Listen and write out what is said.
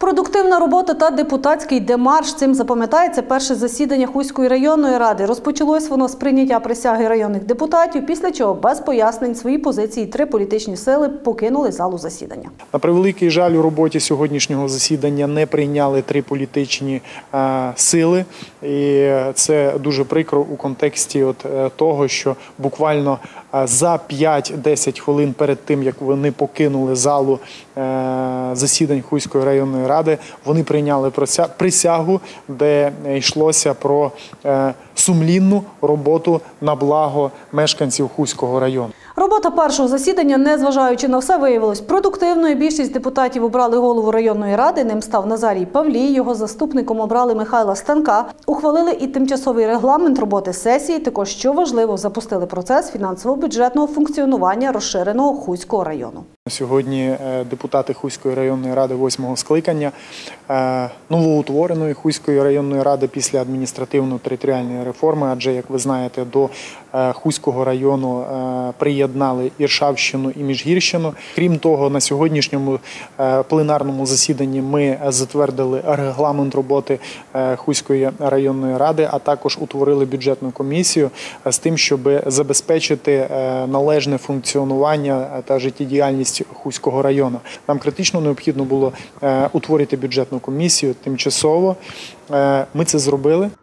Продуктивна робота та депутатський демарш – цим запам'ятається перше засідання Хуської районної ради. Розпочалось воно з прийняття присяги районних депутатів, після чого без пояснень свої позиції 3 політичні сили покинули залу засідання. На превеликий жаль, у роботі сьогоднішнього засідання не прийняли 3 політичні сили. І це дуже прикро у контексті того, що буквально за 5-10 хвилин перед тим, як вони покинули залу засідань Хуської районної ради, вони прийняли присягу, де йшлося про сумлінну роботу на благо мешканців Хуського району. Робота першого засідання, незважаючи на все, виявилась продуктивною. Більшість депутатів обрали голову районної ради, ним став Назарій Павлій, його заступником обрали Михайла Станка. Ухвалили і тимчасовий регламент роботи сесії, також, що важливо, запустили процес фінансово-бюджетного функціонування розширеного Хуського району. Сьогодні депутати Хуської районної ради 8-го скликання, новоутвореної Хуської районної ради після адміністративно-територіальної реформи, адже, як ви знаєте, до Хуського району приєднали Іршавщину і Міжгірщину. Крім того, на сьогоднішньому пленарному засіданні ми затвердили регламент роботи Хуської районної ради, а також утворили бюджетну комісію з тим, щоб забезпечити належне функціонування та життєдіяльність Хуського району. Нам критично необхідно було утворити бюджетну комісію тимчасово. Ми це зробили.